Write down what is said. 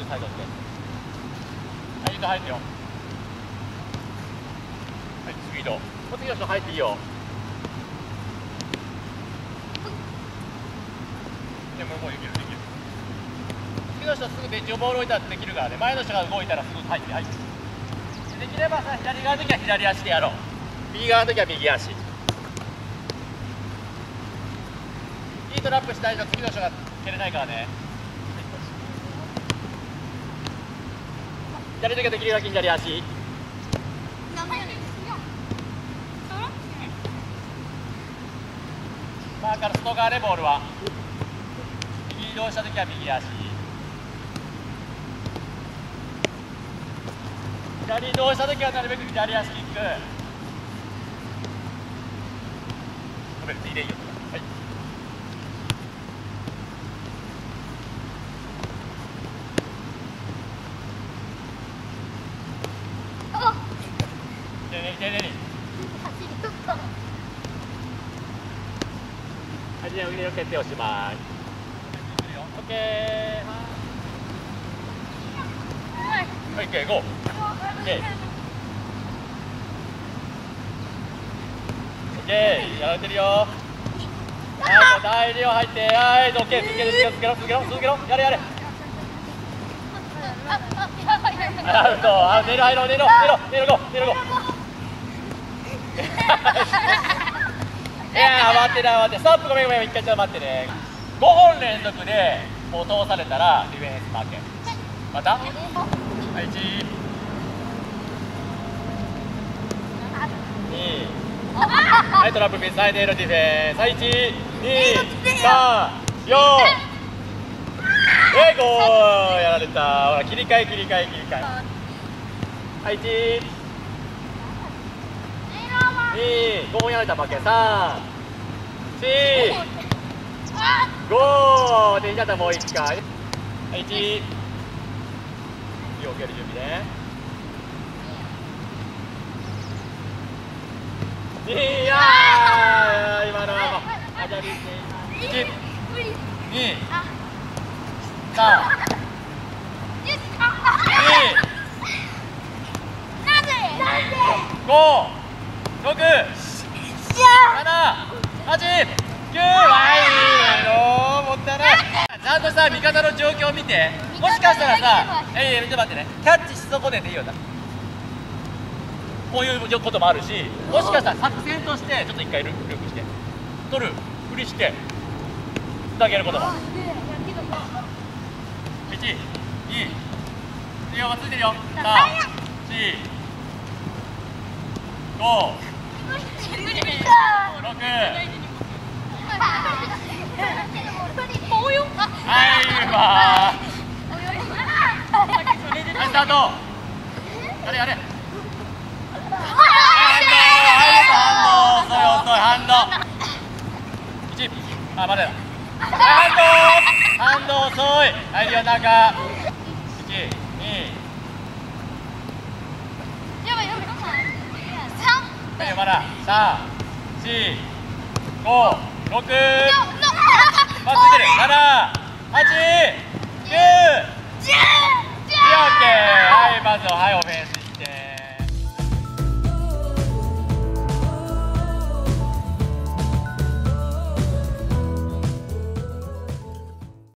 サイドって。はい、入ってよ。はい、スピード。もう次の人入っていいよ。でももうできるできる。次の人すぐベンチをボール置いたらできるからね。前の人が動いたらすぐ入って入って。できればさ、左側の時は左足でやろう。右側の時は右足。いいトラップしたいと次の人が蹴れないからね。左手ができるだけ左足。マーから外側でボールは右移動したときは右足、左移動したときはなるべく左足キック。止める、いいでいいよ。はい。丁寧に丁寧に。はい、じゃあ腕の決定をします。オッケー。はい、オッケー、ゴー。オッケー。オッケー、やられてるよ。はい、大量入って、はい、オッケー、続けろ、続けろ、やれやれ。アウト、あ、寝ろ、ゴー。いやー、待って、ストップ、ごめん、一回ちょっと待ってね。5本連続でもう通されたらディフェンス負け。また？はい、1、2、はい、トラップミス、はい、ネイロディフェンス、はい、1、2、3、4、はい、ゴー、やられた。ほら、切り替え。はい、1、2、5本やられた負け。3、4、5でいいんだったらもう1回。はい、1、火を受ける準備ね。2、今のは当たり1、2、3、5、6、7、8、9、はい、いいの、もったいない。ちゃんとさ、味方の状況を見て、もしかしたらさ、ちょっと待ってね、キャッチし損ねていいよな。こういうこともあるし、もしかしたら作戦として、ちょっと一回ループして、取る、ふりして、つなげることもある。1、2、次はついてるよ。3、4、5、6、はい、はい、スタート。やれ。ハンド。1、あ、まだだ。ハンド遅い。はい、中。1、2。はい、まだ。3、4、5、6。まあ、ついてる。7、8、9、10。オッケー。はい、まずは、はい、オフェンス。